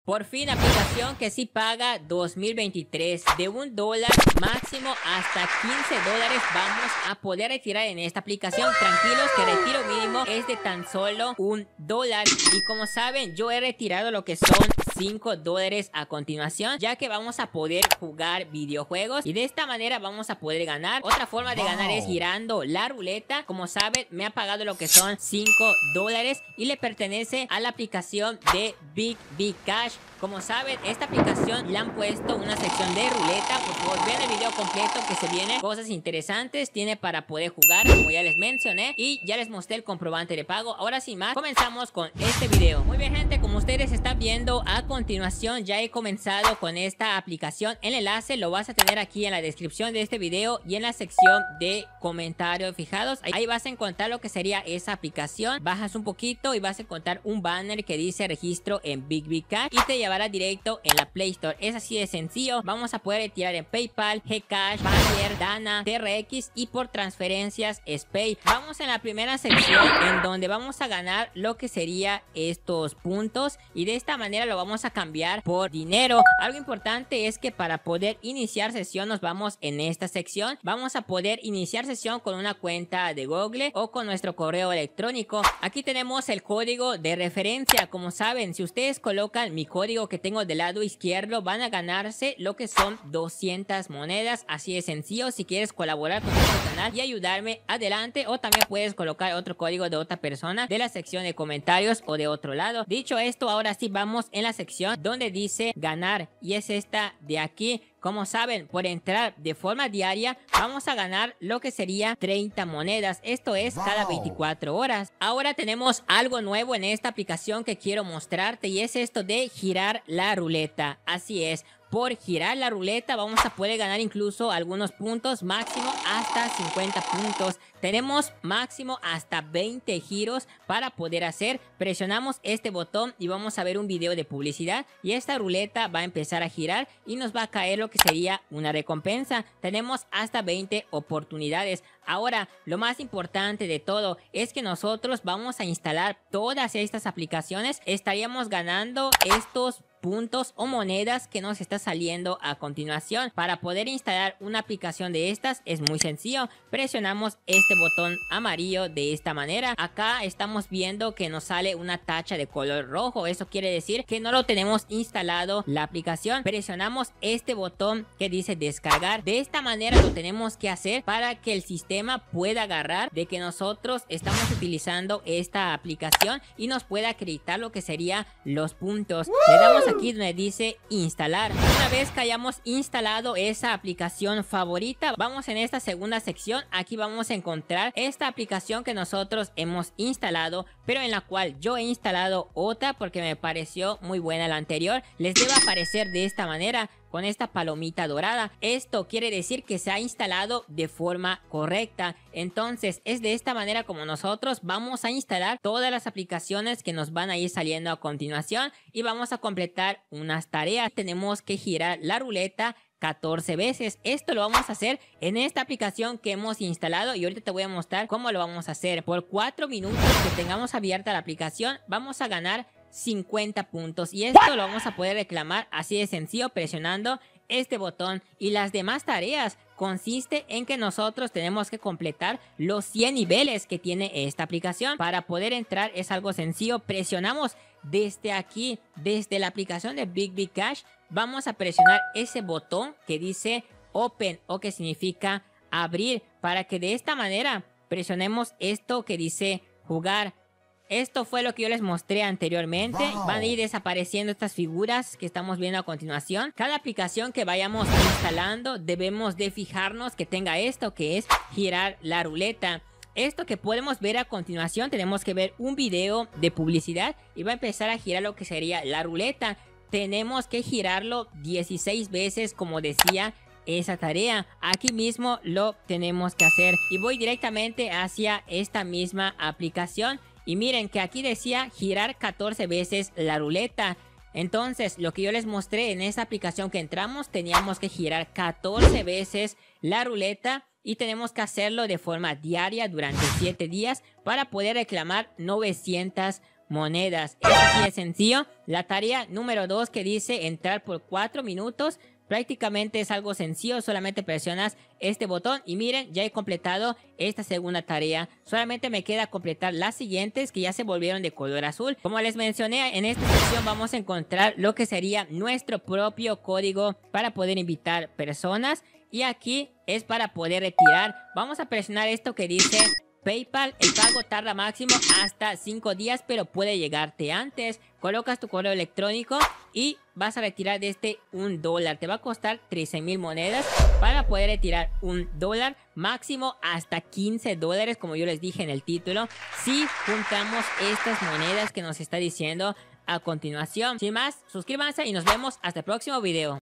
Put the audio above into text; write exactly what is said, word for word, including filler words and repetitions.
Por fin, aplicación que sí paga dos mil veintitrés. De un dólar máximo hasta quince dólares vamos a poder retirar en esta aplicación. Tranquilos que el retiro mínimo es de tan solo un dólar. Y como saben, yo he retirado lo que son cinco dólares a continuación, ya que vamos a poder jugar videojuegos y de esta manera vamos a poder ganar. Otra forma de ganar es girando la ruleta. Como saben, me ha pagado lo que son cinco dólares y le pertenece a la aplicación de BigBcash. Como saben, esta aplicación le han puesto una sección de ruleta. Por favor, vean el video completo que se viene cosas interesantes. Tiene para poder jugar, como ya les mencioné, y ya les mostré el comprobante de pago. Ahora sin más, comenzamos con este video. Muy bien, gente, como ustedes están viendo a continuación, ya he comenzado con esta aplicación. El enlace lo vas a tener aquí en la descripción de este video y en la sección de comentarios fijados. Ahí vas a encontrar lo que sería esa aplicación. Bajas un poquito y vas a encontrar un banner que dice registro en BigBcash y te llevará directo en la Play Store. Es así de sencillo. Vamos a poder retirar en PayPal, Gcash, Payeer, Dana, T R X y por transferencias SPAY. Vamos en la primera sección en donde vamos a ganar lo que sería estos puntos y de esta manera lo vamos a cambiar por dinero. Algo importante es que para poder iniciar sesión nos vamos en esta sección. Vamos a poder iniciar sesión con una cuenta de Google o con nuestro correo electrónico. Aquí tenemos el código de referencia. Como saben, si ustedes colocan mi código que tengo del lado izquierdo, van a ganarse lo que son doscientas monedas. Así de sencillo. Si quieres colaborar con este canal y ayudarme, adelante, o también puedes colocar otro código de otra persona de la sección de comentarios o de otro lado. Dicho esto, ahora sí vamos en la sección donde dice ganar y es esta de aquí. Como saben, por entrar de forma diaria vamos a ganar lo que sería treinta monedas. Esto es cada veinticuatro horas. Ahora tenemos algo nuevo en esta aplicación que quiero mostrarte y es esto de girar la ruleta. Así es. Por girar la ruleta vamos a poder ganar incluso algunos puntos, máximo hasta cincuenta puntos. Tenemos máximo hasta veinte giros para poder hacer. Presionamos este botón y vamos a ver un video de publicidad y esta ruleta va a empezar a girar y nos va a caer lo que sería una recompensa. Tenemos hasta veinte oportunidades. Ahora, lo más importante de todo es que nosotros vamos a instalar todas estas aplicaciones. Estaríamos ganando estos puntos o monedas que nos está saliendo a continuación. Para poder instalar una aplicación de estas es muy sencillo. Presionamos este botón amarillo de esta manera. Acá estamos viendo que nos sale una tacha de color rojo. Eso quiere decir que no lo tenemos instalado la aplicación. Presionamos este botón que dice descargar. De esta manera lo tenemos que hacer para que el sistema pueda agarrar de que nosotros estamos utilizando esta aplicación y nos pueda acreditar lo que sería los puntos. Le damos aquí donde dice instalar. Una vez que hayamos instalado esa aplicación favorita, vamos en esta segunda sección. Aquí vamos a encontrar esta aplicación que nosotros hemos instalado, pero en la cual yo he instalado otra porque me pareció muy buena la anterior. Les debe aparecer de esta manera, con esta palomita dorada. Esto quiere decir que se ha instalado de forma correcta. Entonces es de esta manera como nosotros vamos a instalar todas las aplicaciones que nos van a ir saliendo a continuación y vamos a completar unas tareas. Tenemos que girar la ruleta catorce veces. Esto lo vamos a hacer en esta aplicación que hemos instalado y ahorita te voy a mostrar cómo lo vamos a hacer. Por cuatro minutos que tengamos abierta la aplicación vamos a ganar cincuenta puntos y esto lo vamos a poder reclamar así de sencillo presionando este botón. Y las demás tareas consiste en que nosotros tenemos que completar los cien niveles que tiene esta aplicación. Para poder entrar es algo sencillo. Presionamos desde aquí, desde la aplicación de BigBcash, vamos a presionar ese botón que dice Open o que significa abrir, para que de esta manera presionemos esto que dice jugar. Esto fue lo que yo les mostré anteriormente. Wow. Van a ir desapareciendo estas figuras que estamos viendo a continuación. Cada aplicación que vayamos instalando debemos de fijarnos que tenga esto, que es girar la ruleta. Esto que podemos ver a continuación, tenemos que ver un video de publicidad y va a empezar a girar lo que sería la ruleta. Tenemos que girarlo dieciséis veces, como decía esa tarea. Aquí mismo lo tenemos que hacer y voy directamente hacia esta misma aplicación. Y miren que aquí decía girar catorce veces la ruleta. Entonces lo que yo les mostré en esa aplicación que entramos, teníamos que girar catorce veces la ruleta. Y tenemos que hacerlo de forma diaria durante siete días para poder reclamar novecientas monedas. Eso sí es sencillo. La tarea número dos que dice entrar por cuatro minutos. Prácticamente es algo sencillo, solamente presionas este botón y miren, ya he completado esta segunda tarea. Solamente me queda completar las siguientes que ya se volvieron de color azul. Como les mencioné, en esta sección vamos a encontrar lo que sería nuestro propio código para poder invitar personas. Y aquí es para poder retirar. Vamos a presionar esto que dice PayPal. El pago tarda máximo hasta cinco días, pero puede llegarte antes. Colocas tu correo electrónico y vas a retirar de este un dólar. Te va a costar trece mil monedas para poder retirar un dólar, máximo hasta quince dólares, como yo les dije en el título, si juntamos estas monedas que nos está diciendo a continuación. Sin más, suscríbanse y nos vemos hasta el próximo video.